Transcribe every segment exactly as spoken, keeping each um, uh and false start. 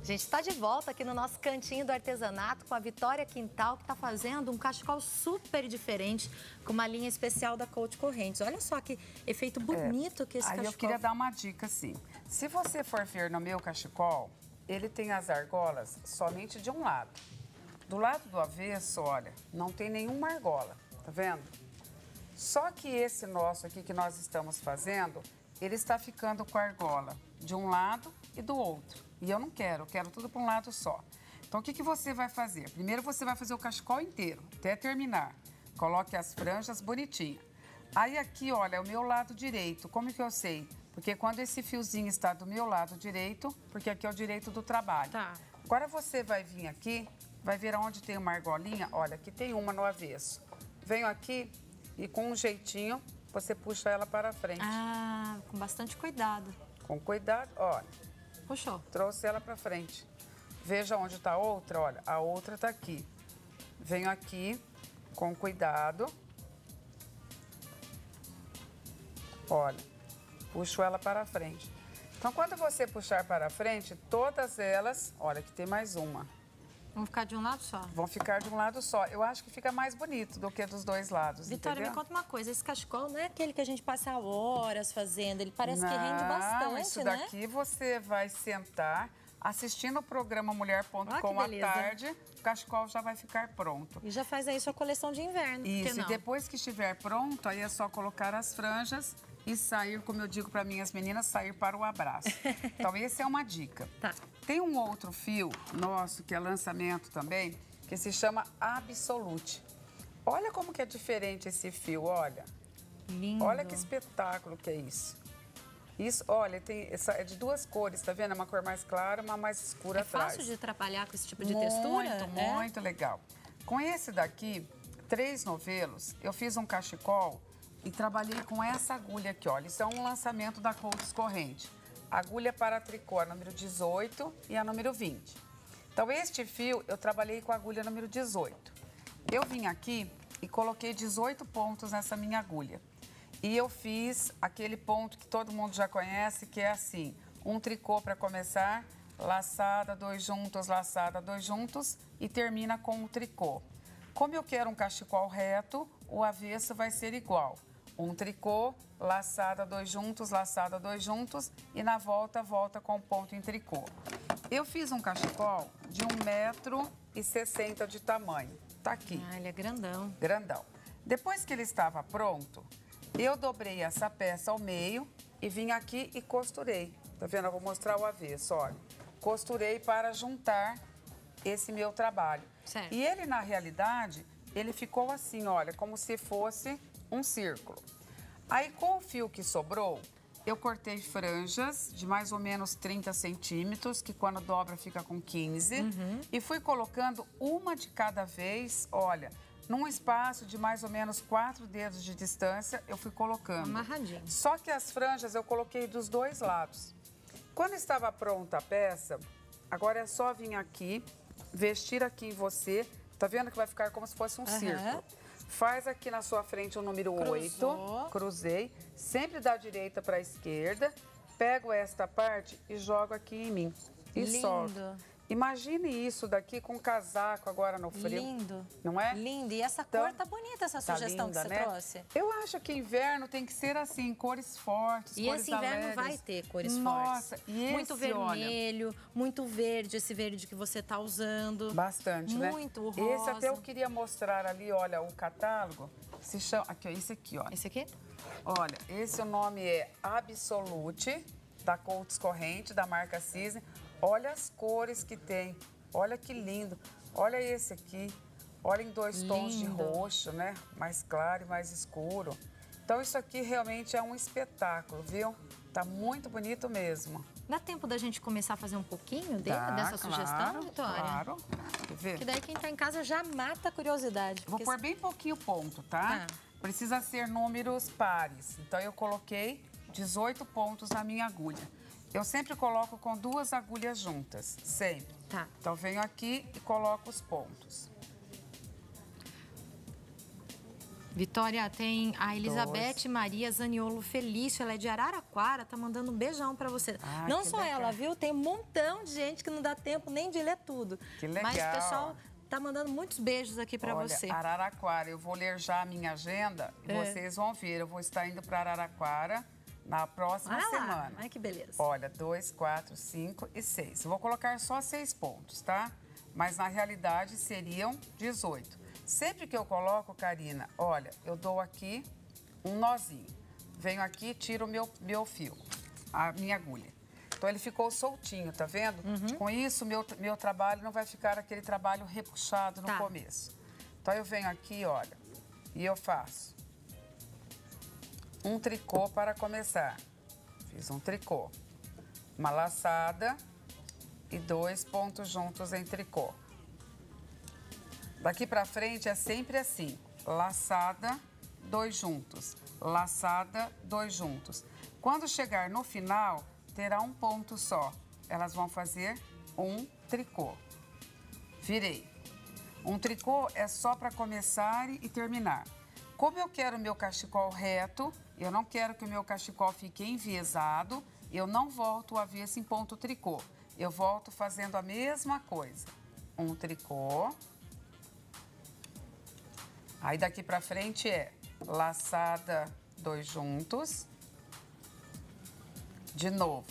A gente está de volta aqui no nosso cantinho do artesanato com a Vitória Quintal, que está fazendo um cachecol super diferente, com uma linha especial da Coach Correntes. Olha só que efeito bonito é, que esse aí cachecol... eu queria dar uma dica, assim. Se você for ver no meu cachecol, ele tem as argolas somente de um lado. Do lado do avesso, olha, não tem nenhuma argola, tá vendo? Só que esse nosso aqui que nós estamos fazendo, ele está ficando com a argola de um lado e do outro. E eu não quero, eu quero tudo para um lado só. Então, o que, que você vai fazer? Primeiro, você vai fazer o cachecol inteiro, até terminar. Coloque as franjas bonitinhas. Aí, aqui, olha, é o meu lado direito. Como que eu sei? Porque quando esse fiozinho está do meu lado direito, porque aqui é o direito do trabalho. Tá. Agora, você vai vir aqui, vai ver onde tem uma argolinha. Olha, aqui tem uma no avesso. Venho aqui e, com um jeitinho, você puxa ela para frente. Ah, com bastante cuidado. Com cuidado, olha. Puxou. Trouxe ela para frente. Veja onde está a outra, olha, a outra está aqui. Venho aqui, com cuidado. Olha, puxo ela para frente. Então, quando você puxar para frente, todas elas, olha, aqui tem mais uma. Vão ficar de um lado só? Vão ficar de um lado só. Eu acho que fica mais bonito do que dos dois lados, Vitória, entendeu? me conta uma coisa, esse cachecol não é aquele que a gente passa horas fazendo, ele parece não, que rende bastante, isso né? daqui você vai sentar, assistindo o programa mulher ponto com à tarde, o cachecol já vai ficar pronto. E já faz aí sua coleção de inverno, isso, não? E depois que estiver pronto, aí é só colocar as franjas e sair, como eu digo para minhas meninas, sair para o abraço. Então, essa é uma dica. Tá. Tem um outro fio nosso, que é lançamento também, que se chama Absolute. Olha como que é diferente esse fio, olha. Lindo. Olha que espetáculo que é isso. Isso, olha, tem essa, é de duas cores, tá vendo? É uma cor mais clara, uma mais escura é atrás. É fácil de trabalhar com esse tipo de muito, textura? Muito, muito é? legal. Com esse daqui, três novelos, eu fiz um cachecol e trabalhei com essa agulha aqui, olha. Isso é um lançamento da Coach Corrente. Agulha para tricô, a número dezoito e a número vinte. Então, este fio, eu trabalhei com a agulha número dezoito. Eu vim aqui e coloquei dezoito pontos nessa minha agulha. E eu fiz aquele ponto que todo mundo já conhece, que é assim, um tricô para começar, laçada, dois juntos, laçada, dois juntos e termina com o tricô. Como eu quero um cachecol reto, o avesso vai ser igual. Um tricô, laçada, dois juntos, laçada, dois juntos e na volta, volta com ponto em tricô. Eu fiz um cachecol de um metro e sessenta de tamanho. Tá aqui. Ah, ele é grandão. Grandão. Depois que ele estava pronto, eu dobrei essa peça ao meio e vim aqui e costurei. Tá vendo? Eu vou mostrar o avesso, olha. Costurei para juntar esse meu trabalho. Certo. E ele, na realidade, ele ficou assim, olha, como se fosse um círculo. Aí, com o fio que sobrou, eu cortei franjas de mais ou menos trinta centímetros, que quando dobra fica com quinze. Uhum. E fui colocando uma de cada vez, olha, num espaço de mais ou menos quatro dedos de distância, eu fui colocando. Amarradinho. Só que as franjas eu coloquei dos dois lados. Quando estava pronta a peça, agora é só vir aqui, vestir aqui em você. Tá vendo que vai ficar como se fosse um uhum. círculo. Faz aqui na sua frente o número oito, cruzei, sempre da direita para a esquerda, pego esta parte e jogo aqui em mim. E lindo. Solto. Imagine isso daqui com casaco agora no frio. Lindo. Não é? Lindo. E essa então, cor tá bonita, essa tá sugestão linda, que você né? trouxe. Eu acho que inverno tem que ser assim, cores fortes, e cores esse inverno alegres. vai ter cores Nossa, fortes. E esse, muito vermelho, olha, muito verde, esse verde que você tá usando. Bastante, né? Muito rosa. Esse até eu queria mostrar ali, olha, o catálogo. Se chama, aqui, ó, esse aqui, ó. Esse aqui? Olha, esse o nome é Absolute, da Coach Corrente, da marca Cisne. Olha as cores que tem. Olha que lindo. Olha esse aqui. Olha em dois lindo. Tons de roxo, né? Mais claro e mais escuro. Então, isso aqui realmente é um espetáculo, viu? Tá muito bonito mesmo. Dá tempo da gente começar a fazer um pouquinho dele, Dá, dessa claro, sugestão, Vitória? Claro. Quer ver? Que daí quem tá em casa já mata a curiosidade. Vou pôr bem pouquinho ponto, tá? Tá. Precisa ser números pares. Então, eu coloquei dezoito pontos na minha agulha. Eu sempre coloco com duas agulhas juntas, sempre. Tá. Então, venho aqui e coloco os pontos. Vitória, tem a Elizabeth Dois. Maria Zaniolo Felício, ela é de Araraquara, tá mandando um beijão pra você. Ah, não só legal. Ela, viu? Tem um montão de gente que não dá tempo nem de ler tudo. Que legal. Mas o pessoal tá mandando muitos beijos aqui pra Olha, você. Araraquara, eu vou ler já a minha agenda e é. vocês vão ver. Eu vou estar indo pra Araraquara na próxima Olha semana. Lá. Ai, que beleza. Olha, dois, quatro, cinco e seis. Eu vou colocar só seis pontos, tá? Mas na realidade seriam dezoito. Sempre que eu coloco, Karina, olha, eu dou aqui um nozinho. Venho aqui e tiro o meu, meu fio, a minha agulha. Então, ele ficou soltinho, tá vendo? Uhum. Com isso, meu, meu trabalho não vai ficar aquele trabalho repuxado no tá. começo. Então, eu venho aqui, olha, e eu faço um tricô para começar. Fiz um tricô, uma laçada e dois pontos juntos em tricô. Daqui pra frente é sempre assim, laçada, dois juntos, laçada, dois juntos. Quando chegar no final, terá um ponto só. Elas vão fazer um tricô. Virei. Um tricô é só para começar e terminar. Como eu quero o meu cachecol reto, eu não quero que o meu cachecol fique enviesado, eu não volto o avesso em ponto tricô. Eu volto fazendo a mesma coisa. Um tricô. Aí, daqui pra frente é laçada, dois juntos. De novo,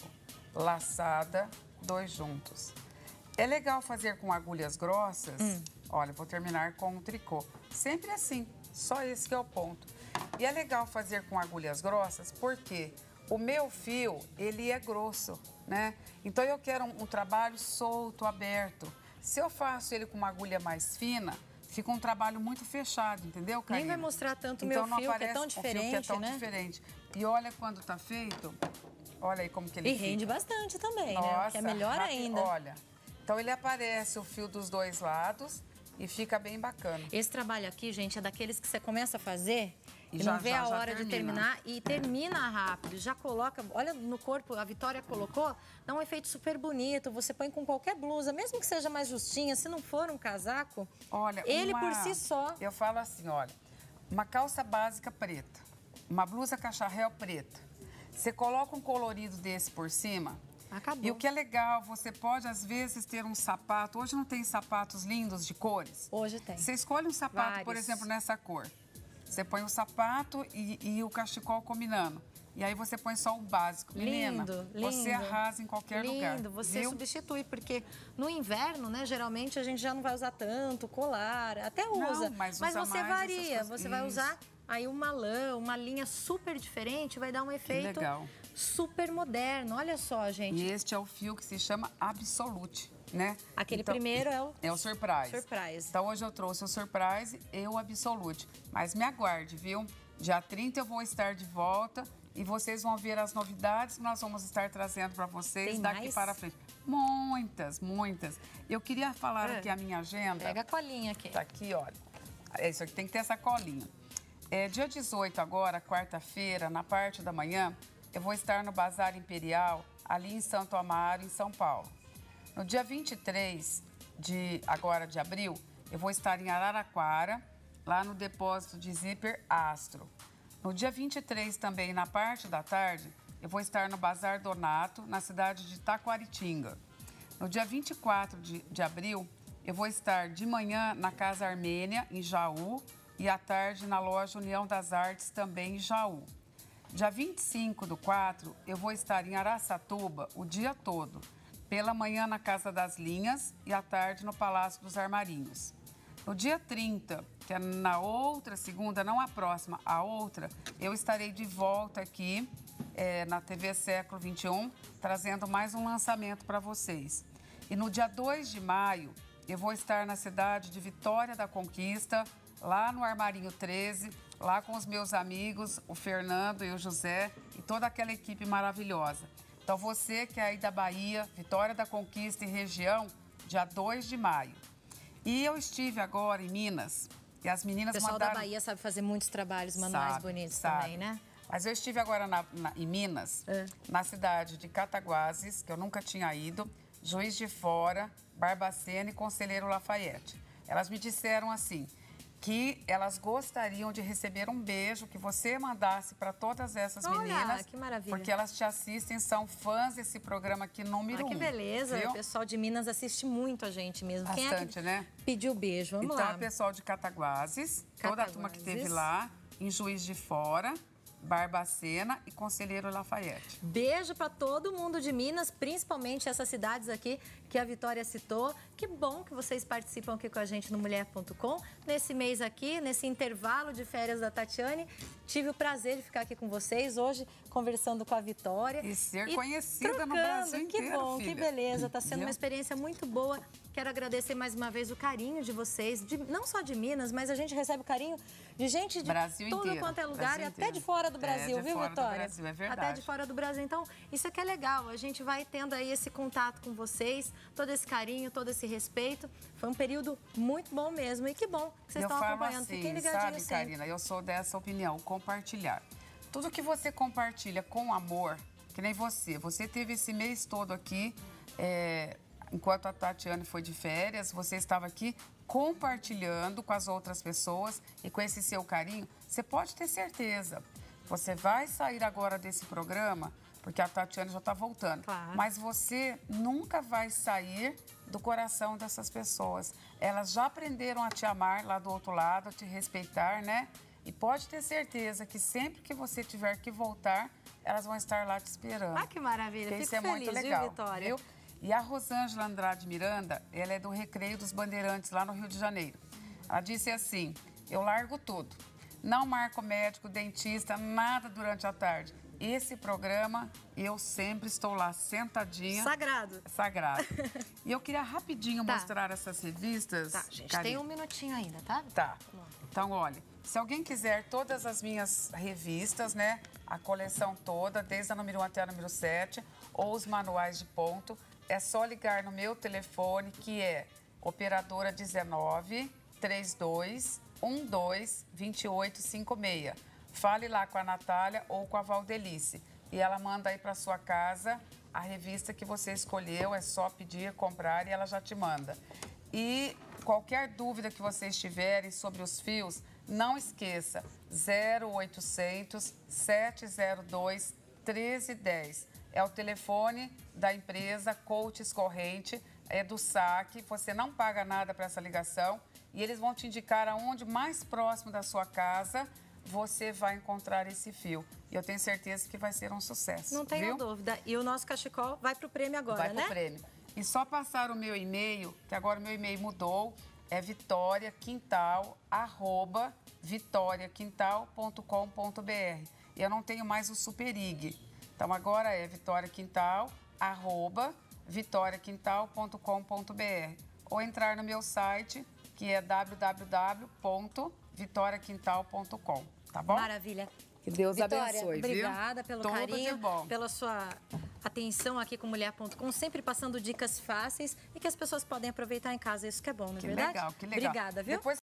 laçada, dois juntos. É legal fazer com agulhas grossas. Hum. Olha, vou terminar com um tricô. Sempre assim, só esse que é o ponto. E é legal fazer com agulhas grossas porque o meu fio, ele é grosso, né? Então, eu quero um, um trabalho solto, aberto. Se eu faço ele com uma agulha mais fina, fica um trabalho muito fechado, entendeu, Karina? Nem vai mostrar tanto o então, meu fio, que é tão diferente, o fio que é tão né? diferente. E olha quando tá feito, olha aí como que ele e fica. E rende bastante também, Nossa, né? Que é melhor rápido, ainda. Olha, então ele aparece o fio dos dois lados e fica bem bacana. Esse trabalho aqui, gente, é daqueles que você começa a fazer e, e já, não vê já, a hora termina. de terminar e termina rápido. Já coloca, olha no corpo, a Vitória colocou, dá um efeito super bonito. Você põe com qualquer blusa, mesmo que seja mais justinha, se não for um casaco, olha, ele uma, por si só. Eu falo assim, olha, uma calça básica preta, uma blusa cacharel preta. Você coloca um colorido desse por cima. Acabou. E o que é legal, você pode, às vezes, ter um sapato. Hoje não tem sapatos lindos de cores? Hoje tem. Você escolhe um sapato, Vários. Por exemplo, nessa cor. Você põe o sapato e, e o cachecol combinando. E aí você põe só o básico. Menina, lindo, lindo. Você arrasa em qualquer lindo, lugar. Lindo, você viu? substitui, porque no inverno, né, geralmente a gente já não vai usar tanto colar, até usa. Não, mas, mas usa você mais varia, você vai usar aí uma lã, uma linha super diferente, vai dar um efeito super moderno. Olha só, gente. E este é o fio que se chama Absolute, né? Aquele então, primeiro é o... É o Surprise. Surprise. Então, hoje eu trouxe o Surprise e o Absolute. Mas me aguarde, viu? Dia trinta eu vou estar de volta e vocês vão ver as novidades que nós vamos estar trazendo para vocês Tem daqui mais? para frente. Muitas, muitas. Eu queria falar é. aqui a minha agenda. Pega a colinha aqui. Tá aqui, olha. É isso aqui, tem que ter essa colinha. É, dia dezoito agora, quarta-feira, na parte da manhã, eu vou estar no Bazar Imperial, ali em Santo Amaro, em São Paulo. No dia vinte e três de, agora de abril, eu vou estar em Araraquara, lá no depósito de zíper Astro. No dia vinte e três também, na parte da tarde, eu vou estar no Bazar Donato, na cidade de Taquaritinga. No dia vinte e quatro de, de abril, eu vou estar de manhã na Casa Armênia, em Jaú, e à tarde na loja União das Artes, também em Jaú. Dia vinte e cinco do quatro, eu vou estar em Araçatuba o dia todo. Pela manhã na Casa das Linhas e à tarde no Palácio dos Armarinhos. No dia trinta, que é na outra segunda, não a próxima, a outra, eu estarei de volta aqui é, na T V Século vinte e um, trazendo mais um lançamento para vocês. E no dia dois de maio, eu vou estar na cidade de Vitória da Conquista, lá no Armarinho treze, lá com os meus amigos, o Fernando e o José e toda aquela equipe maravilhosa. Então, você que é aí da Bahia, Vitória da Conquista e região, dia dois de maio. E eu estive agora em Minas e as meninas mandaram... O pessoal da Bahia sabe fazer muitos trabalhos manuais sabe, bonitos sabe. também, né? Mas eu estive agora na, na, em Minas, é. na cidade de Cataguases, que eu nunca tinha ido, Juiz de Fora, Barbacena e Conselheiro Lafayette. Elas me disseram assim, que elas gostariam de receber um beijo que você mandasse para todas essas Olha, meninas. que maravilha. Porque elas te assistem, são fãs desse programa aqui, número ah, que um. beleza. Viu? O pessoal de Minas assiste muito a gente mesmo. Bastante, Quem é que né? pediu beijo? Vamos então, lá. o pessoal de Cataguases, toda a Cataguases. turma que esteve lá, em Juiz de Fora, Barbacena e Conselheiro Lafayette. Beijo para todo mundo de Minas, principalmente essas cidades aqui que a Vitória citou. Que bom que vocês participam aqui com a gente no mulher ponto com. Nesse mês aqui, nesse intervalo de férias da Tatiane, tive o prazer de ficar aqui com vocês hoje, conversando com a Vitória. E ser e conhecida trocando. no Brasil que inteiro, Que bom, filha. que beleza. Está sendo Viu? uma experiência muito boa. Quero agradecer mais uma vez o carinho de vocês, de, não só de Minas, mas a gente recebe o carinho de gente de Brasil todo inteiro, quanto é lugar Brasil e até inteiro. de fora do Brasil, é, de viu, fora Vitória? Do Brasil, é verdade. Até de fora do Brasil. Então, isso aqui é legal. A gente vai tendo aí esse contato com vocês, todo esse carinho, todo esse respeito. Foi um período muito bom mesmo. E que bom que vocês eu estão falo acompanhando. assim, Fiquem ligadinhos sabe, sempre. Karina, eu sou dessa opinião, compartilhar. Tudo que você compartilha com amor, que nem você, você teve esse mês todo aqui, é, enquanto a Tatiane foi de férias, você estava aqui compartilhando com as outras pessoas e com esse seu carinho, você pode ter certeza, você vai sair agora desse programa, porque a Tatiane já está voltando, Claro. mas você nunca vai sair do coração dessas pessoas. Elas já aprenderam a te amar lá do outro lado, a te respeitar, né? E pode ter certeza que sempre que você tiver que voltar, elas vão estar lá te esperando. Ah, que maravilha. Porque Fico isso é feliz, muito legal, viu, Vitória? viu? E a Rosângela Andrade Miranda, ela é do Recreio dos Bandeirantes, lá no Rio de Janeiro. Ela disse assim, eu largo tudo. Não marco médico, dentista, nada durante a tarde. Esse programa, eu sempre estou lá sentadinha. Sagrado. Sagrado. E eu queria rapidinho Tá. mostrar essas revistas. Tá, gente, Karine. tem um minutinho ainda, tá? Tá. Então, olha, se alguém quiser todas as minhas revistas, né? A coleção toda, desde a número um até a número sete, ou os manuais de ponto, é só ligar no meu telefone, que é operadora dezenove, trinta e dois, doze, vinte e oito, cinquenta e seis. Fale lá com a Natália ou com a Valdelice. E ela manda aí para sua casa a revista que você escolheu, é só pedir, comprar e ela já te manda. E qualquer dúvida que vocês tiverem sobre os fios, não esqueça, zero oitocentos, sete zero dois, treze dez. É o telefone da empresa Coates Corrente, é do saque, você não paga nada para essa ligação e eles vão te indicar aonde mais próximo da sua casa você vai encontrar esse fio. E eu tenho certeza que vai ser um sucesso. Não tenho viu? dúvida. E o nosso cachecol vai pro prêmio agora, Vai né? pro prêmio. E só passar o meu e-mail, que agora o meu e-mail mudou, é vitoriaquintal, arroba vitoriaquintal ponto com ponto br. E eu não tenho mais o Superig. Então agora é vitoriaquintal, arroba vitoriaquintal ponto com ponto br. Ou entrar no meu site, que é w w w ponto vitoriaquintal ponto com, tá bom? Maravilha. Que Deus Vitória, abençoe, obrigada viu? pelo Tudo carinho, de bom. pela sua atenção aqui com mulher ponto com, sempre passando dicas fáceis e que as pessoas podem aproveitar em casa. Isso que é bom, não é Que verdade? legal, que legal. Obrigada, viu? Depois